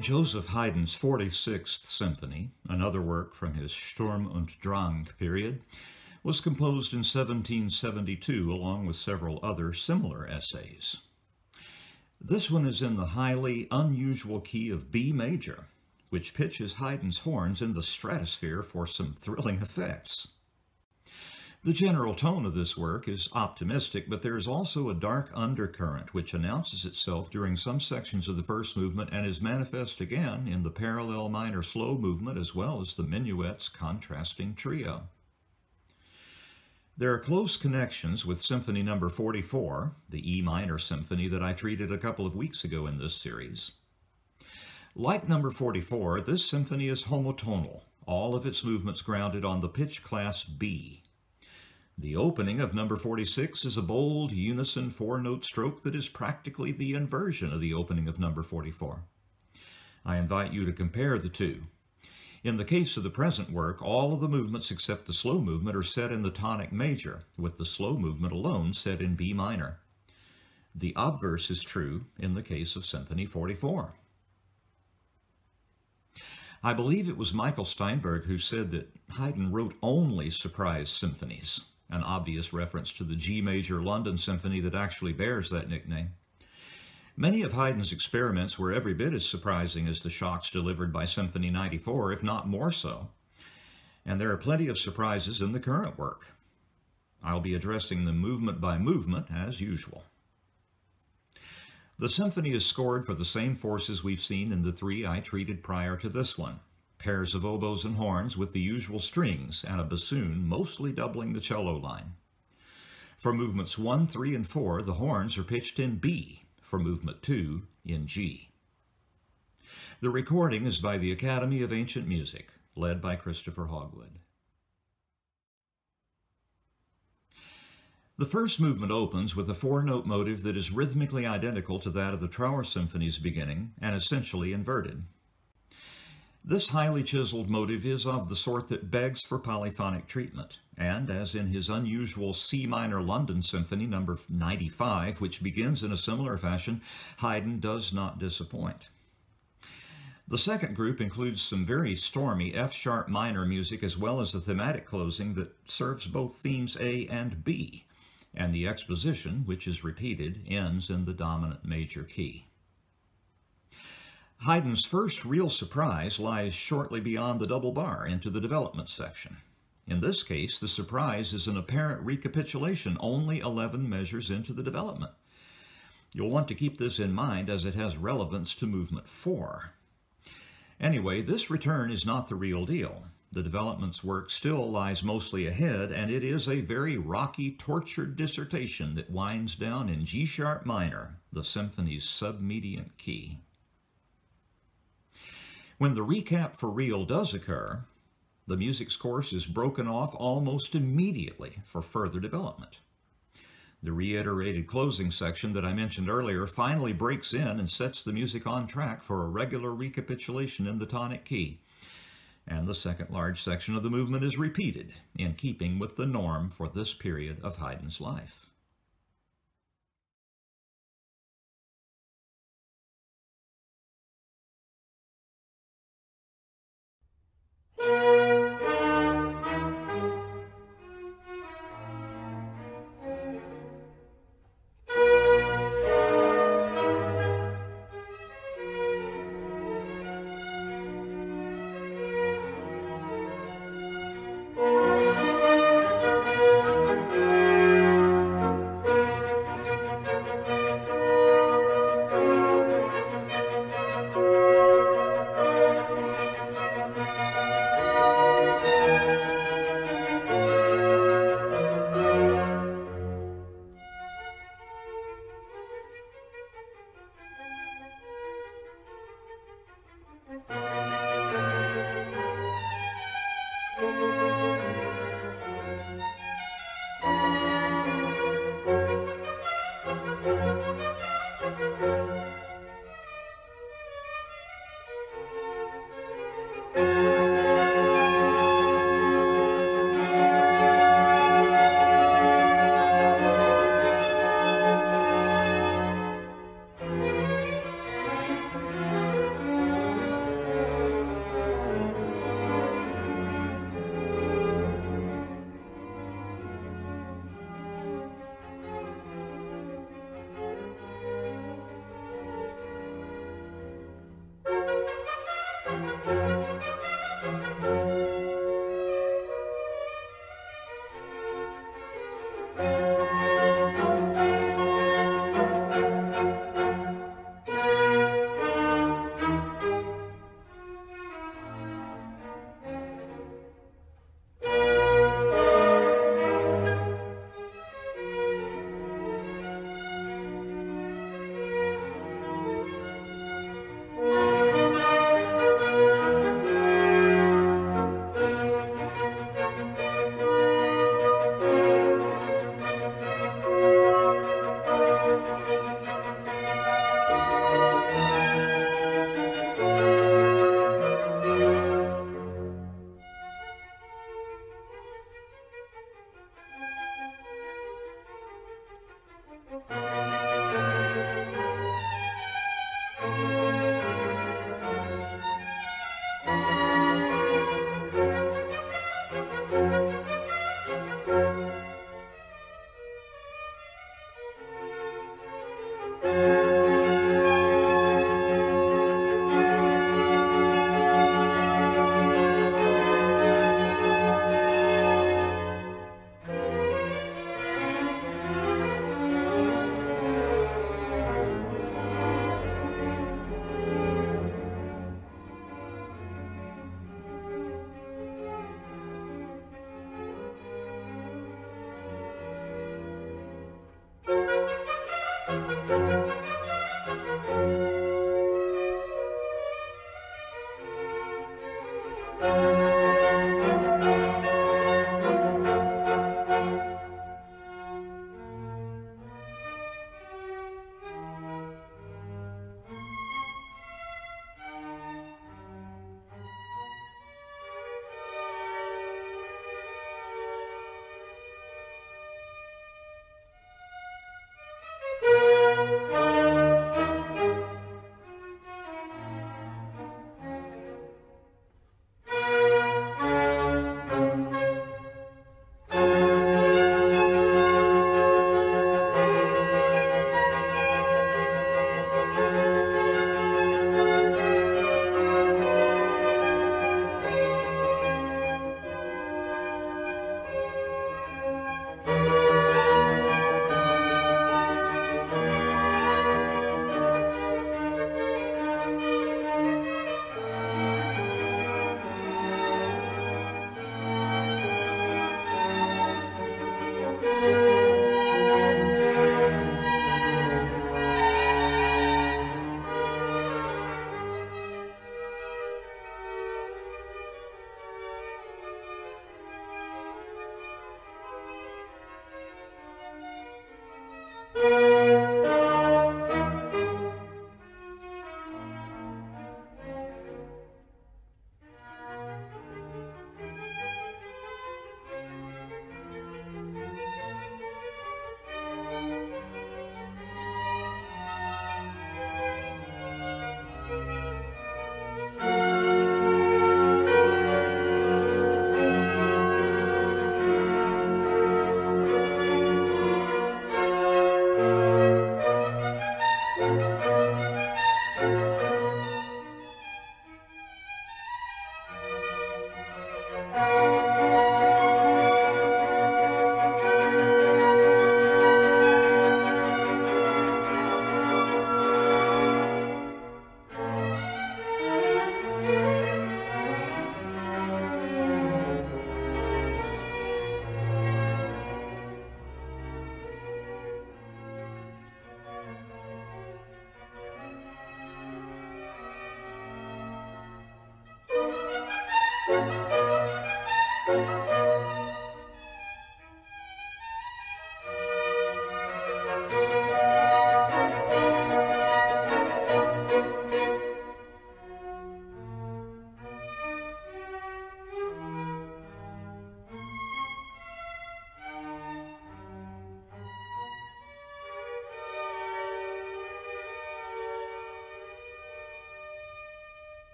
Joseph Haydn's 46th Symphony, another work from his Sturm und Drang period, was composed in 1772 along with several other similar essays. This one is in the highly unusual key of B major, which pitches Haydn's horns in the stratosphere for some thrilling effects. The general tone of this work is optimistic, but there is also a dark undercurrent which announces itself during some sections of the first movement and is manifest again in the parallel minor slow movement as well as the minuet's contrasting trio. There are close connections with Symphony No. 44, the E minor symphony that I treated a couple of weeks ago in this series. Like No. 44, this symphony is homotonal, all of its movements grounded on the pitch class B. The opening of No. 46 is a bold, unison four-note stroke that is practically the inversion of the opening of No. 44. I invite you to compare the two. In the case of the present work, all of the movements except the slow movement are set in the tonic major, with the slow movement alone set in B minor. The obverse is true in the case of Symphony 44. I believe it was Michael Steinberg who said that Haydn wrote only surprise symphonies, an obvious reference to the G major London Symphony that actually bears that nickname. Many of Haydn's experiments were every bit as surprising as the shocks delivered by Symphony 94, if not more so. And there are plenty of surprises in the current work. I'll be addressing them movement by movement, as usual. The symphony is scored for the same forces we've seen in the three I treated prior to this one. Pairs of oboes and horns with the usual strings, and a bassoon mostly doubling the cello line. For movements 1, 3, and 4, the horns are pitched in B. For movement 2 in G. The recording is by the Academy of Ancient Music, led by Christopher Hogwood. The first movement opens with a four-note motive that is rhythmically identical to that of the Trauer Symphony's beginning and essentially inverted. This highly chiseled motive is of the sort that begs for polyphonic treatment, and as in his unusual C minor London Symphony No. 95, which begins in a similar fashion, Haydn does not disappoint. The second group includes some very stormy F-sharp minor music as well as a thematic closing that serves both themes A and B, and the exposition, which is repeated, ends in the dominant major key. Haydn's first real surprise lies shortly beyond the double bar into the development section. In this case, the surprise is an apparent recapitulation only 11 measures into the development. You'll want to keep this in mind as it has relevance to movement 4. Anyway, this return is not the real deal. The development's work still lies mostly ahead, and it is a very rocky, tortured dissertation that winds down in G-sharp minor, the symphony's submediant key. When the recap for real does occur, the music's course is broken off almost immediately for further development. The reiterated closing section that I mentioned earlier finally breaks in and sets the music on track for a regular recapitulation in the tonic key, and the second large section of the movement is repeated, in keeping with the norm for this period of Haydn's life.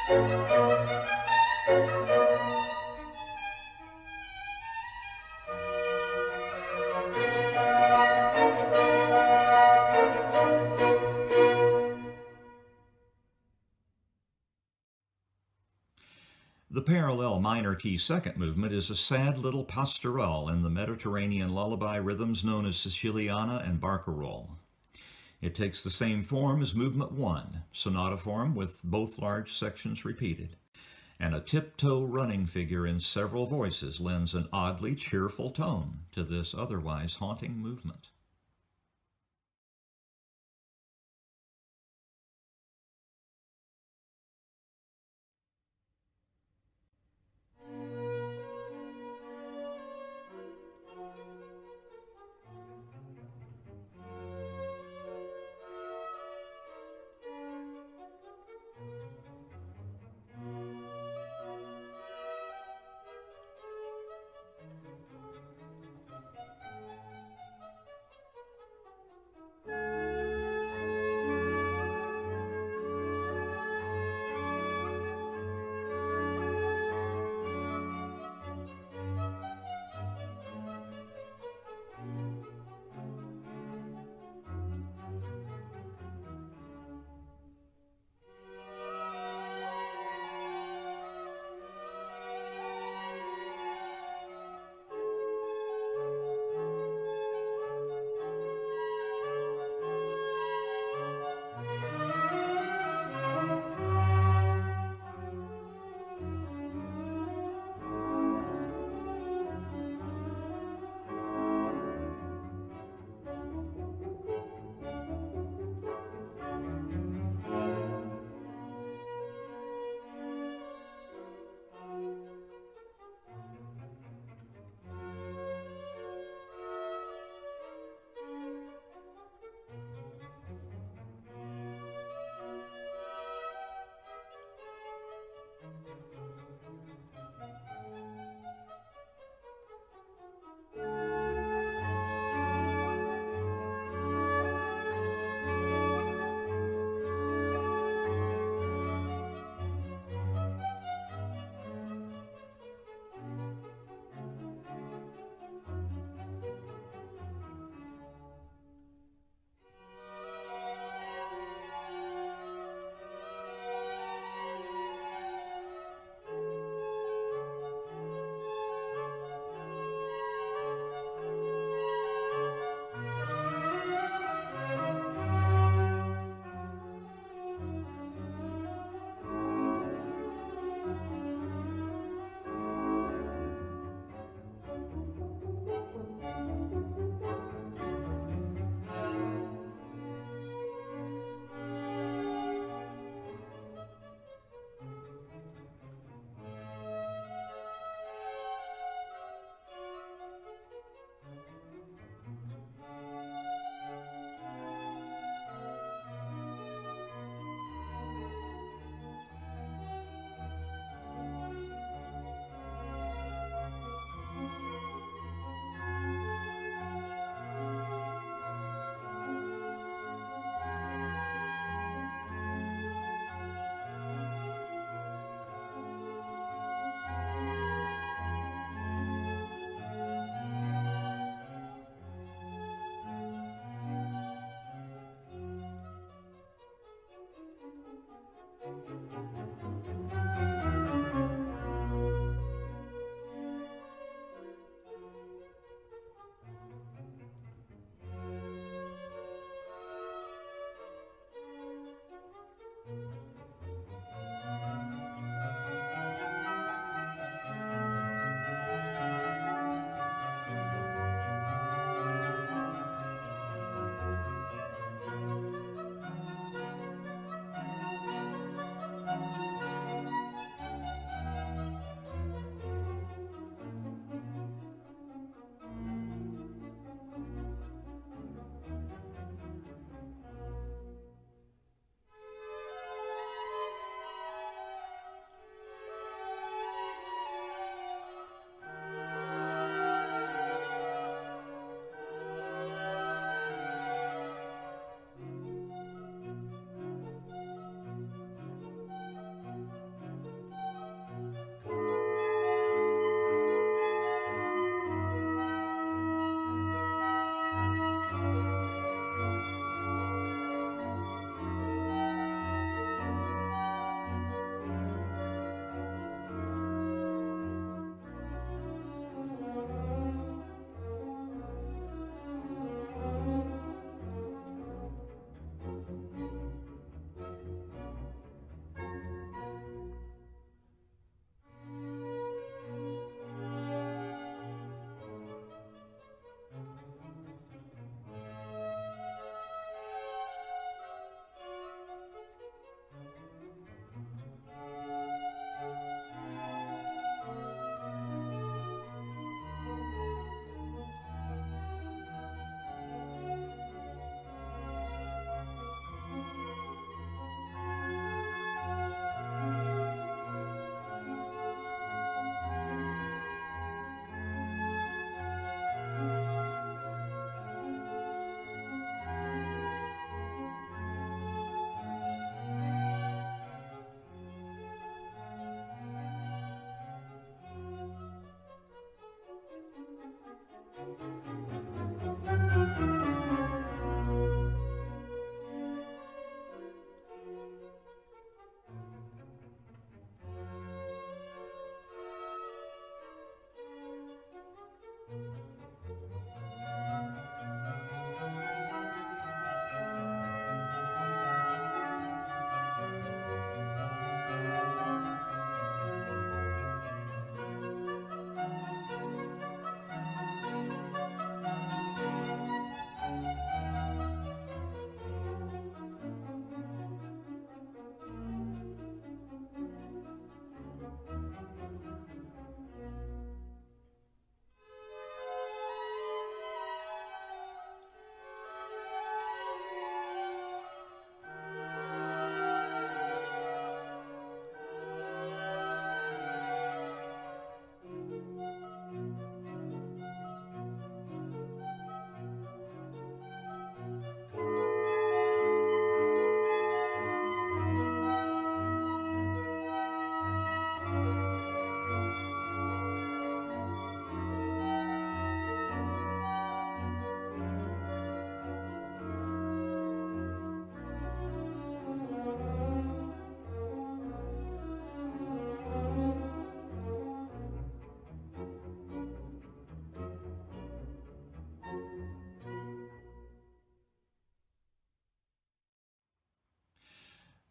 The parallel minor key second movement is a sad little pastoral in the Mediterranean lullaby rhythms known as Siciliana and Barcarolle. It takes the same form as movement 1, sonata form with both large sections repeated, and a tiptoe running figure in several voices lends an oddly cheerful tone to this otherwise haunting movement.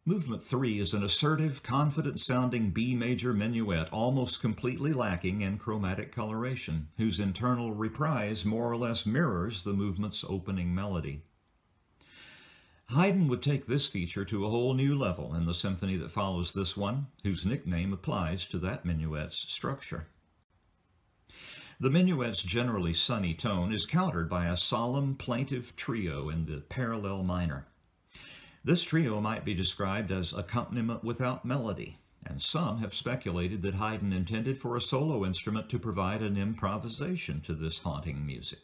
Movement 3 is an assertive, confident-sounding B major minuet, almost completely lacking in chromatic coloration, whose internal reprise more or less mirrors the movement's opening melody. Haydn would take this feature to a whole new level in the symphony that follows this one, whose nickname applies to that minuet's structure. The minuet's generally sunny tone is countered by a solemn, plaintive trio in the parallel minor. This trio might be described as accompaniment without melody, and some have speculated that Haydn intended for a solo instrument to provide an improvisation to this haunting music.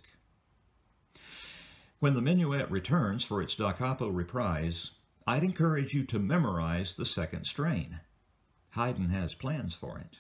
When the minuet returns for its da capo reprise, I'd encourage you to memorize the second strain. Haydn has plans for it.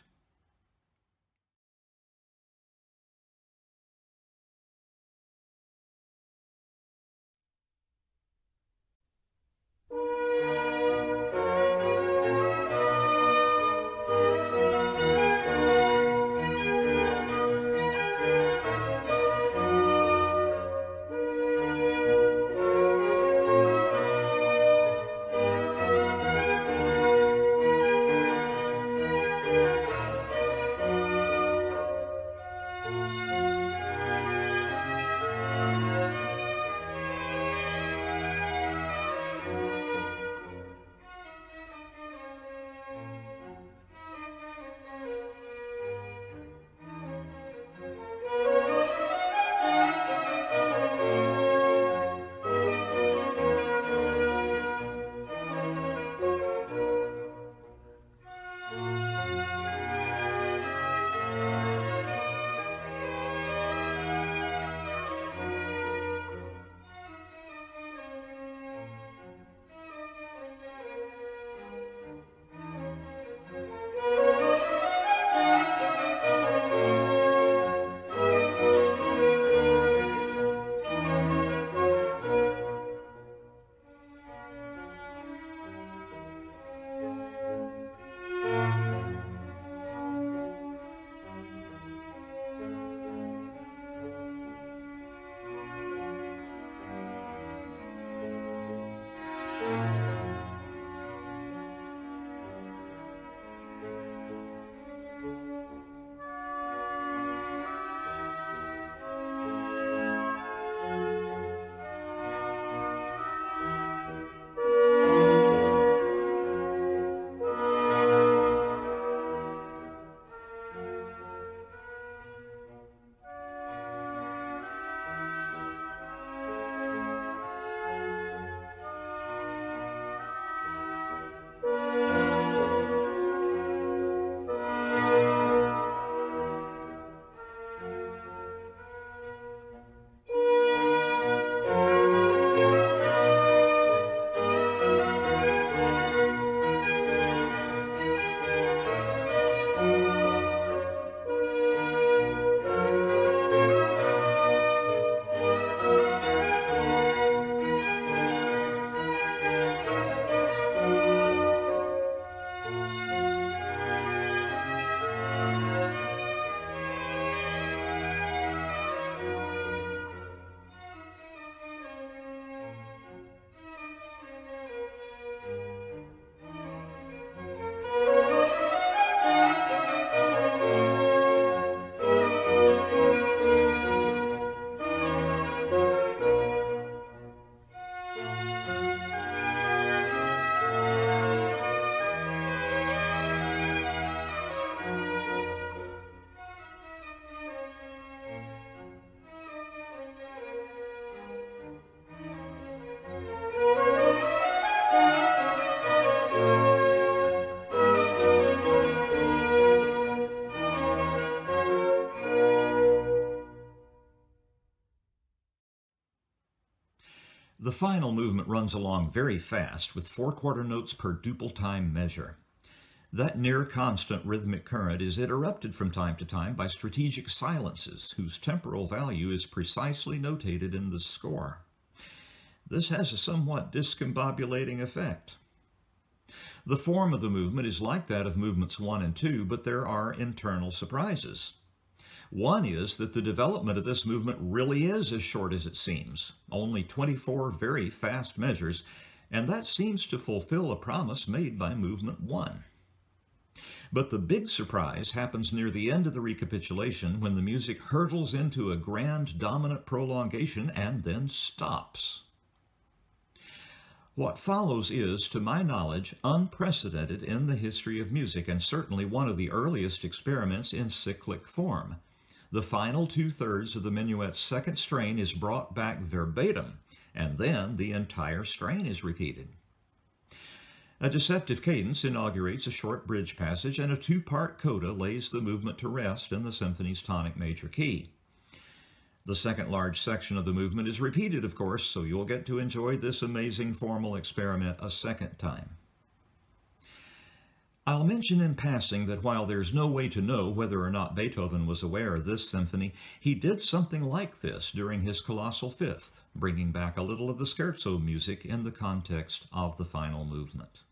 The final movement runs along very fast with 4 quarter notes per duple time measure. That near constant rhythmic current is interrupted from time to time by strategic silences whose temporal value is precisely notated in the score. This has a somewhat discombobulating effect. The form of the movement is like that of movements 1 and 2, but there are internal surprises. One is that the development of this movement really is as short as it seems, only 24 very fast measures, And that seems to fulfill a promise made by Movement 1. But the big surprise happens near the end of the recapitulation when the music hurtles into a grand dominant prolongation and then stops. What follows is, to my knowledge, unprecedented in the history of music, and certainly one of the earliest experiments in cyclic form. The final two-thirds of the minuet's second strain is brought back verbatim, and then the entire strain is repeated. A deceptive cadence inaugurates a short bridge passage, and a two-part coda lays the movement to rest in the symphony's tonic major key. The second large section of the movement is repeated, of course, so you'll get to enjoy this amazing formal experiment a second time. I'll mention in passing that while there's no way to know whether or not Beethoven was aware of this symphony, he did something like this during his Colossal Fifth, bringing back a little of the scherzo music in the context of the final movement.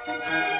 Thank you.